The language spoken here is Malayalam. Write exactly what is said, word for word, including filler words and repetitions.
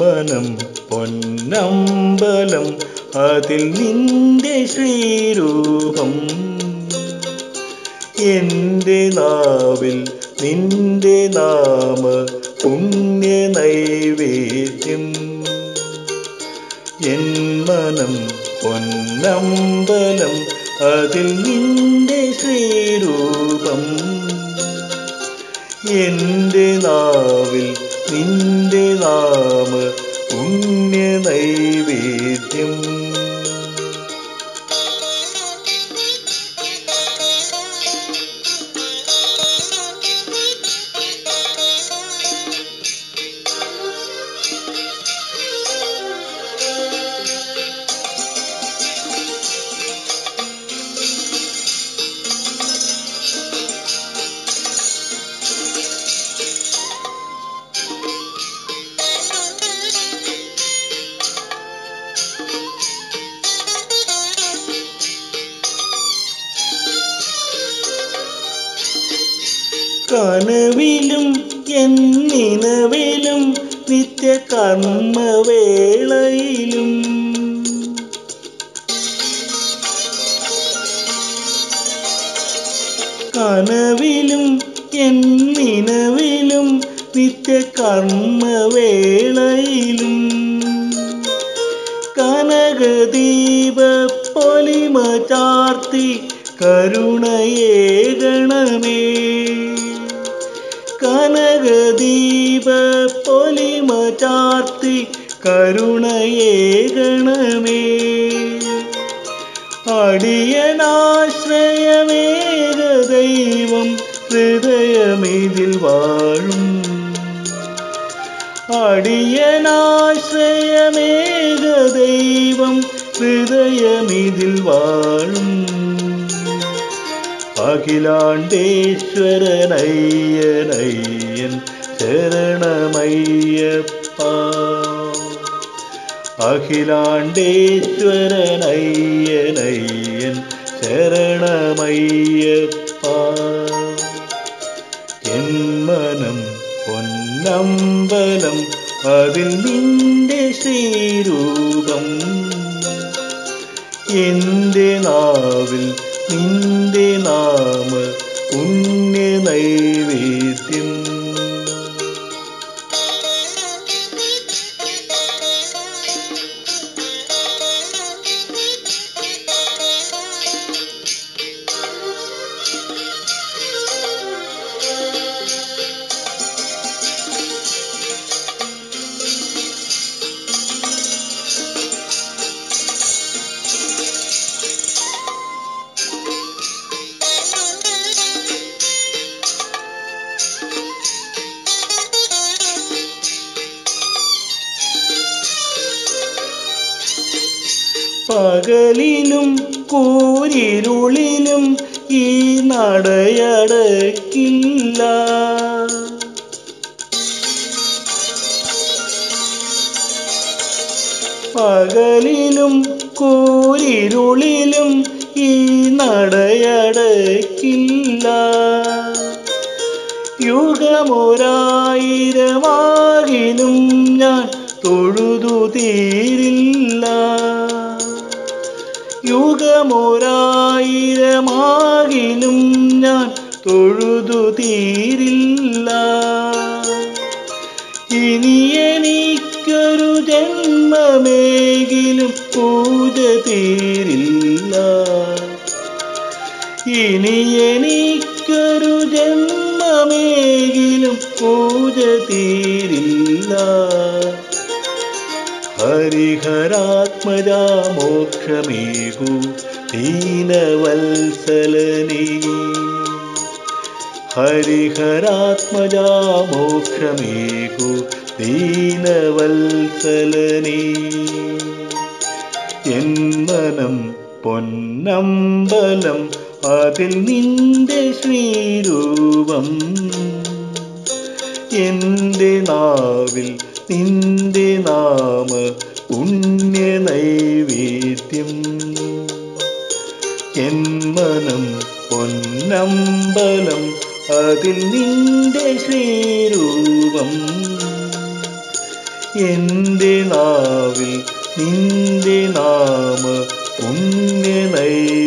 മനം പൊന്നമ്പലം അതിൽ നിന്റെ ശ്രീരൂപം. എൻ്റെ നാവിൽ നിന്റെ നാമ പുണ്യ നൈവേദ്യം. എൻ മനം പൊന്നമ്പലം അതിൽ നിന്റെ ശ്രീരൂപം. എൻ്റെ നാവിൽ നിന്റെ നാമ പുണ്യ നൈവേദ്യം. കനവിലും എന്നിനവിലും നിത്യകർമ്മവേളയിലും കനവിലും എന്നിനവിലും നിത്യകർമ്മവേളയിലും കനകദീപ പൊലിമ ചാർത്തി കരുണയേകണമേ. കനകദീപ പൊലിമ ചാർത്തി കരുണയേകണമേ. അടിയനാശ്രയമേക ദൈവം ഹൃദയമിതിൽ വാഴും. അടിയനാശ്രയമേക ദൈവം ഹൃദയമിതിൽ വാഴും. അഖിലാണ്ടേശ്വരനയ്യനയ്യൻ ശരണമയ്യപ്പ. അഖിലാണ്ടേശ്വരനയ്യനയ്യൻ ശരണമയ്യപ്പ. എൻ മനം പൊന്നമ്പലം അതിൽ നിന്റെ ശ്രീരൂപം. എൻ്റെ നാവിൽ നിന്റെ നാമ പുണ്യ നൈവേദ്യം. പകലിലും കൂരിരുളിലും ഈ നടയടക്കില്ല. പകലിലും കൂരിരുളിലും ഈ നടയടക്കില്ല. യുഗമൊരായിരമാകിലും ഞാൻ തൊഴുതു തീരില്ല. യുഗമൊരായിരമാകിലും ഞാൻ തൊഴുതു തീരില്ല. ഇനി എനിക്കൊരു ജന്മമേകിലും പൂജ തീരില്ല. ഇനി എനിക്കൊരു ജന്മമേകിലും പൂജ തീരില്ല. ഹരിഹരാത്മജാ മോക്ഷമേകു ദീനവത്സലനേ. ഹരിഹരാത്മജാ മോക്ഷമേകു ദീനവത്സലനേ. എൻ മനം പൊന്നമ്പലം അതിൽ നിന്റെ ശ്രീരൂപം. എൻ്റെ നാവിൽ നിന്റെ നാമ പുണ്യ നൈവേദ്യം. എൻ മനം പൊന്നമ്പലം അതിൽ നിന്റെ ശ്രീരൂപം. എൻ്റെ നാവിൽ നിന്റെ നാമ പുണ്യ നൈവേദ്യം